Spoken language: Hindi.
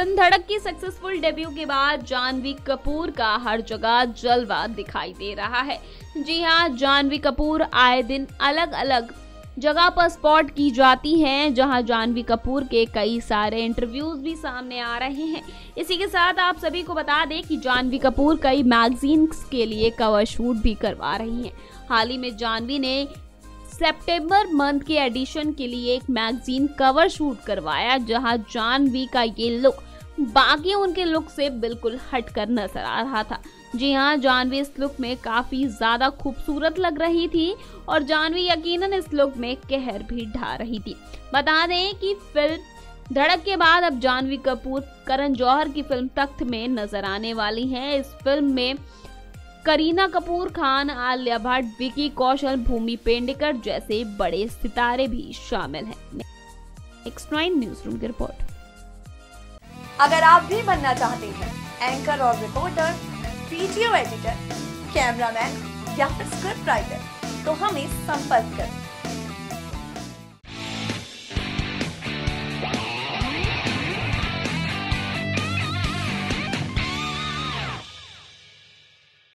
फिल्म धड़क की सक्सेसफुल डेब्यू के बाद जानवी कपूर का हर जगह जलवा दिखाई दे रहा है। जी हां, जानवी कपूर आए दिन अलग अलग जगह पर स्पॉट की जाती हैं, जहां जानवी कपूर के कई सारे इंटरव्यूज भी सामने आ रहे हैं। इसी के साथ आप सभी को बता दें कि जानवी कपूर कई मैगजीन्स के लिए कवर शूट भी करवा रही हैं। हाल ही में जानवी ने सितंबर मंथ के एडिशन के लिए एक मैगजीन कवर शूट करवाया, जहां जानवी का ये लुक बाकी उनके लुक से बिल्कुल हटकर नजर आ रहा था। जी हां, जानवी इस लुक में काफी ज्यादा खूबसूरत लग रही थी और जानवी यकीनन इस लुक में कहर भी ढा रही थी। बता दें कि फिल्म धड़क के बाद अब जानवी कपूर करण जौहर की फिल्म तख्त में नजर आने वाली हैं। इस फिल्म में करीना कपूर खान, आलिया भट्ट, विकी कौशल, भूमि पेडनेकर जैसे बड़े सितारे भी शामिल हैं। X9 न्यूज़ रूम की रिपोर्ट। अगर आप भी बनना चाहते हैं एंकर और रिपोर्टर, वीडियो एडिटर, कैमरामैन या फिर स्क्रिप्ट राइटर, तो हमें संपर्क करें।